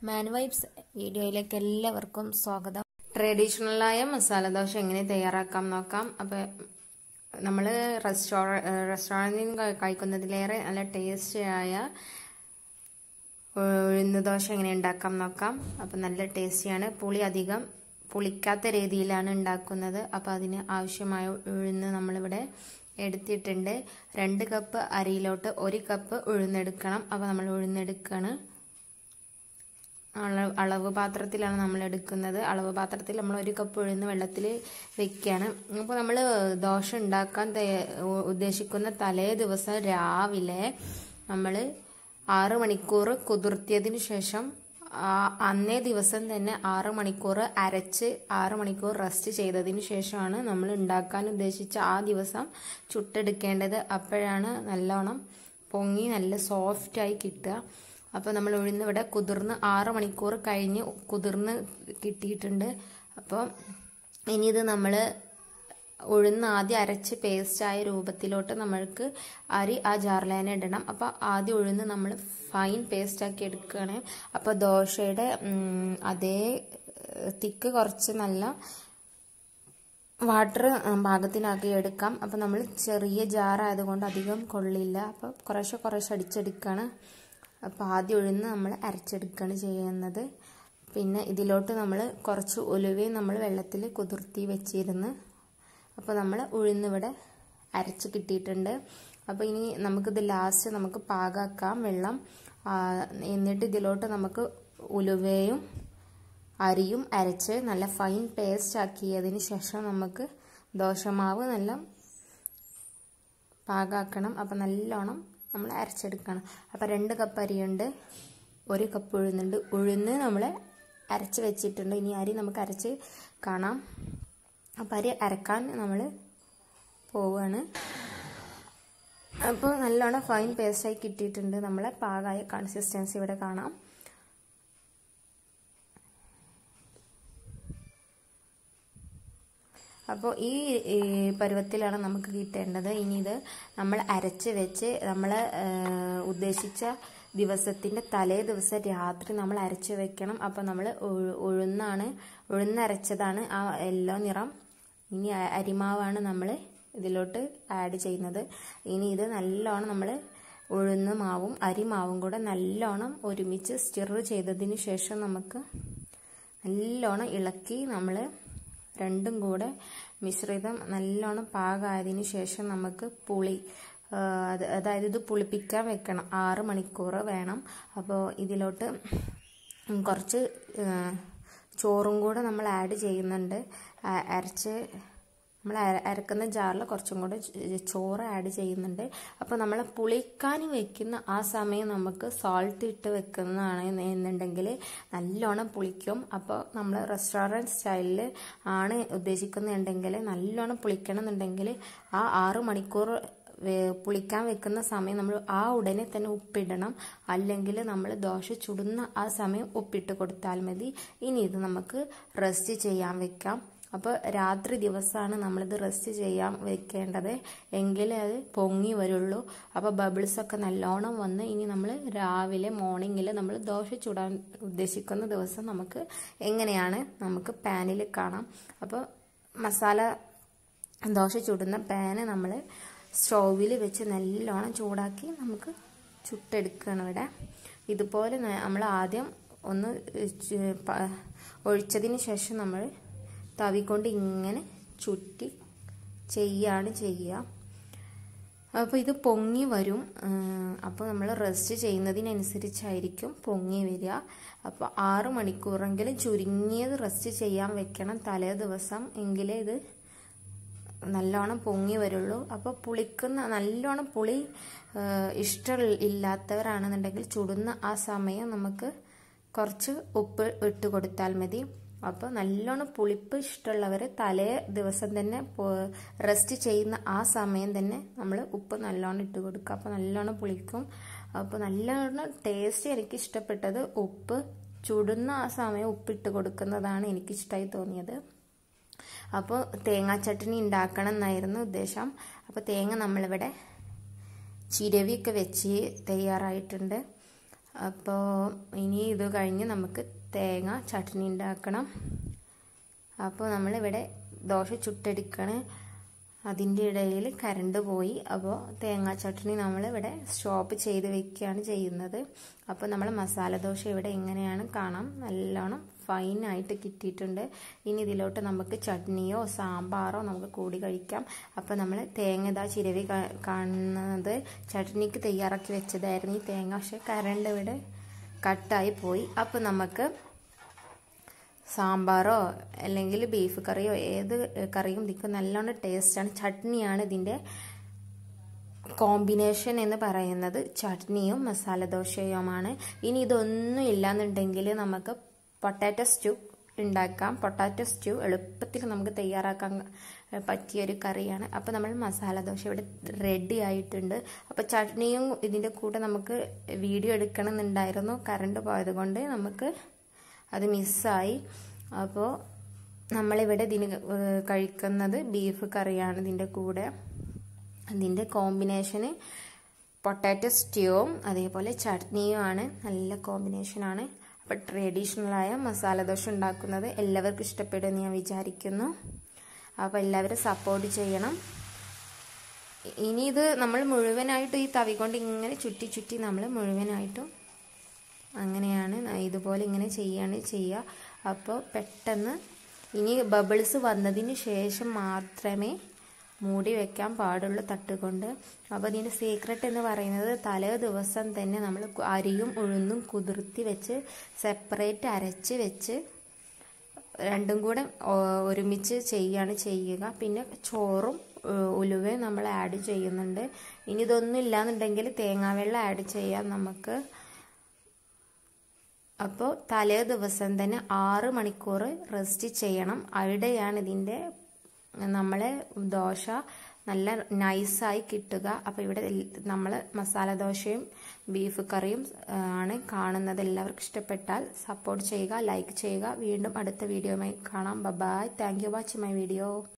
മാൻ vibes വീഡിയോയിലേക്ക് എല്ലാവർക്കും സ്വാഗതം. ട്രഡീഷണലായ മസാല ദോശ എങ്ങനെ തയ്യാറാക്കാം നോക്കാം. അപ്പോൾ നമ്മൾ റെസ്റ്റോറൻറ്റിൽ നിന്ന് കഴിക്കുന്നതിലേറെ നല്ല ടേസ്റ്റിയായ ഉഴുന്ന് ദോശ എങ്ങനെ ഉണ്ടാക്കാം നോക്കാം. അപ്പോൾ നല്ല ടേസ്റ്റിയാണ്. അധികം പുളിക്കാത്ത രീതിയിലാണ് ഉണ്ടാക്കുന്നത്. അപ്പോൾ അതിന് ആവശ്യമായ ഉഴുന്ന് നമ്മളിവിടെ എടുത്തിട്ടുണ്ട്. 2 കപ്പ് അരിയിലോട്ട് 1 കപ്പ് ഉഴുന്നെടുക്കണം. അപ്പോൾ നമ്മൾ ഉഴുന്നെടുക്കുകയാണ്. അളവ് പാത്രത്തിലാണ് നമ്മൾ എടുക്കുന്നത്. അളവ് പാത്രത്തിൽ നമ്മൾ 1 കപ്പ് ഉഴുന്ന് വെള്ളത്തിൽ വെക്കുകയാണ്. അപ്പോൾ നമ്മൾ ദോശ ഉണ്ടാക്കാൻ ഉദ്ദേശിക്കുന്ന തലേ ദിവസം രാവിലെ നമ്മൾ 6 മണിക്കൂർ കുതിർത്തിയതിനു ശേഷം അന്നേ ദിവസം തന്നെ 6 മണിക്കൂർ അരച്ച് 6 മണിക്കൂർ റെസ്റ്റ് ചെയ്തതിന് ശേഷമാണ് നമ്മൾ ഉണ്ടാക്കാൻ ഉദ്ദേശിച്ച ആ ദിവസം ചുട്ടെടുക്കേണ്ടത്. അപ്പോഴാണ് നല്ലോണം പൊങ്ങി നല്ല സോഫ്റ്റായി കിട്ടുക. അപ്പോൾ നമ്മൾ ഉഴുന്ന് ഇവിടെ കുതിർന്ന് 6 മണിക്കൂർ കഴിഞ്ഞ് കുതിർന്ന് കിട്ടിയിട്ടുണ്ട്. അപ്പോൾ ഇനി ഇത് നമ്മൾ ഉഴുന്ന് ആദ്യം അരച്ച് പേസ്റ്റായ രൂപത്തിലോട്ട് നമ്മൾക്ക് അരി ആ ജാറിൽ ഇടണം. അപ്പോൾ ആദ്യം ഉഴുന്ന് നമ്മൾ ഫൈൻ പേസ്റ്റാക്കി എടുക്കുകയാണ്. അപ്പോൾ ദോശയുടെ അതേ തിക്ക് കുറച്ച് നല്ല വാട്ടർ പാകത്തിനാക്കി എടുക്കാം. അപ്പോൾ നമ്മൾ ചെറിയ ജാറായതുകൊണ്ട് അധികം കൊള്ളില്ല. അപ്പോൾ കുറേശ്ശെ അടിച്ചെടുക്കുകയാണ്. അപ്പോൾ ആദ്യം ഉഴുന്ന് നമ്മൾ അരച്ചെടുക്കുകയാണ് ചെയ്യുന്നത്. പിന്നെ ഇതിലോട്ട് നമ്മൾ കുറച്ച് ഉലുവയും നമ്മൾ വെള്ളത്തിൽ കുതിർത്തി വെച്ചിരുന്നു. അപ്പോൾ നമ്മൾ ഉഴുന്നിവിടെ അരച്ച് കിട്ടിയിട്ടുണ്ട്. അപ്പോൾ ഇനി നമുക്കിത് ലാസ്റ്റ് നമുക്ക് പാകാക്കാം വെള്ളം. എന്നിട്ട് ഇതിലോട്ട് നമുക്ക് ഉലുവയും അരിയും അരച്ച് നല്ല ഫൈൻ പേസ്റ്റ് ആക്കിയതിന് ശേഷം നമുക്ക് ദോശമാവ് നല്ല പാകാക്കണം. അപ്പോൾ നല്ലോണം നമ്മൾ അരച്ചെടുക്കണം. അപ്പോൾ 2 കപ്പ് അരിയുണ്ട്, 1 കപ്പ് ഉഴുന്നുണ്ട്. ഉഴുന്ന് നമ്മൾ അരച്ച് വെച്ചിട്ടുണ്ട്. ഇനി അരി നമുക്ക് അരച്ച് കാണാം. അപ്പോൾ അരി അരക്കാൻ നമ്മൾ പോവുകയാണ്. അപ്പോൾ നല്ലോണം ഫൈൻ പേസ്റ്റായി കിട്ടിയിട്ടുണ്ട്. നമ്മളെ പാകമായ കൺസിസ്റ്റൻസി ഇവിടെ കാണാം. അപ്പോൾ ഈ പരുവത്തിലാണ് നമുക്ക് കിട്ടേണ്ടത്. ഇനി ഇത് നമ്മൾ അരച്ച് വെച്ച് നമ്മൾ ഉദ്ദേശിച്ച ദിവസത്തിൻ്റെ തലേ ദിവസം രാത്രി നമ്മൾ അരച്ച് വെക്കണം. അപ്പോൾ നമ്മൾ ഉഴുന്നരച്ചതാണ് ആ യെല്ലോ നിറം. ഇനി അരിമാവാണ് നമ്മൾ ഇതിലോട്ട് ആഡ് ചെയ്യുന്നത്. ഇനി ഇത് നല്ലോണം നമ്മൾ ഉഴുന്ന് മാവും അരിമാവും കൂടെ നല്ലോണം ഒരുമിച്ച് സ്റ്റിർ ചെയ്തതിന് ശേഷം നമുക്ക് നല്ലോണം ഇളക്കി നമ്മൾ രണ്ടും കൂടെ മിശ്രിതം നല്ലോണം പാകമായതിന് ശേഷം നമുക്ക് അതായത് ഇത് പുളിപ്പിക്കാൻ വെക്കണം. 6 മണിക്കൂർ വേണം. അപ്പോൾ ഇതിലോട്ട് കുറച്ച് ചോറും കൂടെ നമ്മൾ ആഡ് ചെയ്യുന്നുണ്ട്. നമ്മൾ അരക്കുന്ന ജാറിൽ കുറച്ചും കൂടെ ചോറ് ആഡ് ചെയ്യുന്നുണ്ട്. അപ്പോൾ നമ്മൾ പുളിക്കാൻ വെക്കുന്ന ആ സമയം നമുക്ക് സാൾട്ട് ഇട്ട് വെക്കുന്നതാണ് എന്നുണ്ടെങ്കിൽ നല്ലോണം പുളിക്കും. അപ്പോൾ നമ്മൾ റെസ്റ്റോറൻറ്റ് സ്റ്റൈലിൽ ആണ് ഉദ്ദേശിക്കുന്നുണ്ടെങ്കിൽ നല്ലോണം പുളിക്കണം എന്നുണ്ടെങ്കിൽ ആ 6 മണിക്കൂർ പുളിക്കാൻ വെക്കുന്ന സമയം നമ്മൾ ആ ഉടനെ തന്നെ ഉപ്പിടണം. അല്ലെങ്കിൽ നമ്മൾ ദോശ ചുടുന്ന ആ സമയം ഉപ്പിട്ട് കൊടുത്താൽ മതി. ഇനി ഇത് നമുക്ക് റെസ്റ്റ് ചെയ്യാൻ വെക്കാം. അപ്പോൾ രാത്രി ദിവസമാണ് നമ്മളിത് റെസ്റ്റ് ചെയ്യാൻ വെക്കേണ്ടത്. എങ്കിലേ അത് പൊങ്ങി വരുള്ളൂ. അപ്പോൾ ബബിൾസൊക്കെ നല്ലോണം വന്ന് ഇനി നമ്മൾ രാവിലെ മോർണിംഗിൽ നമ്മൾ ദോശ ചുടാൻ ഉദ്ദേശിക്കുന്ന ദിവസം നമുക്ക് എങ്ങനെയാണ് നമുക്ക് പാനിൽ കാണാം. അപ്പോൾ മസാല ദോശ ചുടുന്ന പാന് നമ്മൾ സ്റ്റൗവിൽ വെച്ച് നല്ലോണം ചൂടാക്കി നമുക്ക് ചുട്ടെടുക്കുകയാണ് ഇവിടെ. ഇതുപോലെ നമ്മൾ ആദ്യം ഒന്ന് ഒഴിച്ചതിന് ശേഷം നമ്മൾ തവിക്കൊണ്ട് ഇങ്ങനെ ചുറ്റി ചെയ്യുക. അപ്പോൾ ഇത് പൊങ്ങി വരും. അപ്പോൾ നമ്മൾ റെസ്റ്റ് ചെയ്യുന്നതിനനുസരിച്ചായിരിക്കും പൊങ്ങി വരിക. അപ്പോൾ 6 മണിക്കൂറെങ്കിലും ചുരുങ്ങിയത് റെസ്റ്റ് ചെയ്യാൻ വെക്കണം തലേ ദിവസം. എങ്കിലേ ഇത് നല്ലോണം പൊങ്ങി വരുള്ളൂ. അപ്പോൾ നല്ലോണം പുളി ഇഷ്ടമില്ലാത്തവരാണെന്നുണ്ടെങ്കിൽ ചുടുന്ന ആ സമയം നമുക്ക് കുറച്ച് ഉപ്പ് ഇട്ട് കൊടുത്താൽ മതി. അപ്പോൾ നല്ലോണം പുളിപ്പ് ഇഷ്ടമുള്ളവർ തലേ ദിവസം തന്നെ റെസ്റ്റ് ചെയ്യുന്ന ആ സമയം തന്നെ നമ്മൾ ഉപ്പ് നല്ലോണം ഇട്ട് കൊടുക്കുക. അപ്പോൾ നല്ലോണം പുളിക്കും. അപ്പോൾ നല്ലോണം ടേസ്റ്റ് എനിക്ക് ഇഷ്ടപ്പെട്ടത് ഉപ്പ് ചുടുന്ന ആ സമയം ഉപ്പിട്ട് കൊടുക്കുന്നതാണ് എനിക്കിഷ്ടമായി തോന്നിയത്. അപ്പോൾ തേങ്ങാ ചട്നി ഉണ്ടാക്കണം എന്നായിരുന്നു ഉദ്ദേശം. അപ്പോൾ തേങ്ങ നമ്മളിവിടെ ചിരവിയൊക്കെ വെച്ച് തയ്യാറായിട്ടുണ്ട്. അപ്പോൾ ഇനി ഇത് കഴിഞ്ഞ് നമുക്ക് തേങ്ങ ചട്നി ഉണ്ടാക്കണം. അപ്പോൾ നമ്മളിവിടെ ദോശ ചുട്ടെടുക്കണേ, അതിൻ്റെ ഇടയിൽ കറണ്ട് പോയി. അപ്പോൾ തേങ്ങാ ചട്നി നമ്മളിവിടെ സ്റ്റോപ്പ് ചെയ്ത് വെക്കുകയാണ് ചെയ്യുന്നത്. അപ്പോൾ നമ്മൾ മസാല ദോശ ഇവിടെ എങ്ങനെയാണ് കാണാം, നല്ലോണം ഫൈനായിട്ട് കിട്ടിയിട്ടുണ്ട്. ഇനി ഇതിലോട്ട് നമുക്ക് ചട്നിയോ സാമ്പാറോ നമുക്ക് കൂടി കഴിക്കാം. അപ്പോൾ നമ്മൾ തേങ്ങ ഇതാ ചിരവി കാണുന്നത് ചട്നിക്ക് തയ്യാറാക്കി വെച്ചതായിരുന്നു ഈ തേങ്ങ, പക്ഷേ കറണ്ട് ഇവിടെ കട്ടായി പോയി. അപ്പോൾ നമുക്ക് സാമ്പാറോ അല്ലെങ്കിൽ ബീഫ് കറിയോ ഏത് കറിയും ഇതിക്ക് നല്ലോണം ടേസ്റ്റാണ്. ചട്നിയാണ് ഇതിൻ്റെ കോമ്പിനേഷൻ എന്ന് പറയുന്നത്, ചട്നിയും മസാല ദോശയുമാണ്. ഇനി ഇതൊന്നും ഇല്ലാന്നുണ്ടെങ്കിൽ നമുക്ക് പൊട്ടാറ്റോ സ്റ്റൂ ഉണ്ടാക്കാം. പൊട്ടാറ്റോ സ്റ്റൂ എളുപ്പത്തിൽ നമുക്ക് തയ്യാറാക്കാൻ പറ്റിയൊരു കറിയാണ്. അപ്പോൾ നമ്മൾ മസാല ദോശ ഇവിടെ റെഡി ആയിട്ടുണ്ട്. അപ്പോൾ ചട്നിയും ഇതിൻ്റെ കൂടെ നമുക്ക് വീഡിയോ എടുക്കണമെന്നുണ്ടായിരുന്നു, കറണ്ട് പോയത് കൊണ്ട് നമുക്ക് അത് മിസ്സായി. അപ്പോൾ നമ്മളിവിടെ ഇതിന് കഴിക്കുന്നത് ബീഫ് കറിയാണ്. ഇതിൻ്റെ കൂടെ അതിൻ്റെ കോമ്പിനേഷന് പൊട്ടാറ്റോ സ്റ്റ്യൂവും അതേപോലെ ചട്നിയുമാണ്, നല്ല കോമ്പിനേഷനാണ്. അപ്പോൾ ട്രഡീഷണലായ മസാല ദോശ ഉണ്ടാക്കുന്നത് എല്ലാവർക്കും ഇഷ്ടപ്പെടുമെന്ന് ഞാൻ വിചാരിക്കുന്നു. അപ്പോൾ എല്ലാവരും സപ്പോർട്ട് ചെയ്യണം. ഇനി ഇത് നമ്മൾ മുഴുവനായിട്ട് ഈ തവി കൊണ്ട് ഇങ്ങനെ ചുറ്റി ചുറ്റി നമ്മൾ മുഴുവനായിട്ടും അങ്ങനെയാണ് ഇതുപോലെ ഇങ്ങനെ ചെയ്യുക. അപ്പോൾ പെട്ടെന്ന് ഇനി ബബിൾസ് വന്നതിന് ശേഷം മാത്രമേ മൂടി വെക്കാൻ പാടുള്ളൂ തട്ടുകൊണ്ട്. അപ്പോൾ ഇതിൻ്റെ സീക്രട്ട് എന്ന് പറയുന്നത് തലേ ദിവസം തന്നെ നമ്മൾ അരിയും ഉഴുന്നും കുതിർത്തി വെച്ച് സെപ്പറേറ്റ് അരച്ച് വെച്ച് രണ്ടും കൂടെ ഒരുമിച്ച് ചെയ്യുക. പിന്നെ ചോറും ഉലുവയും നമ്മൾ ആഡ് ചെയ്യുന്നുണ്ട്. ഇനി ഇതൊന്നും ഇല്ലാന്നുണ്ടെങ്കിൽ തേങ്ങാവെള്ളം ആഡ് ചെയ്യാം നമുക്ക്. അപ്പോൾ തലേ ദിവസം തന്നെ 6 മണിക്കൂർ റെസ്റ്റ് ചെയ്യണം. അവിടെയാണ് ഇതിൻ്റെ നമ്മളെ ദോശ നല്ല നൈസായി കിട്ടുക. അപ്പോൾ ഇവിടെ നമ്മൾ മസാല ദോശയും ബീഫ് കറിയും ആണ് കാണുന്നത്. എല്ലാവർക്കും ഇഷ്ടപ്പെട്ടാൽ സപ്പോർട്ട് ചെയ്യുക, ലൈക്ക് ചെയ്യുക. വീണ്ടും അടുത്ത വീഡിയോയുമായി കാണാം. Bye. Thank you watching my video.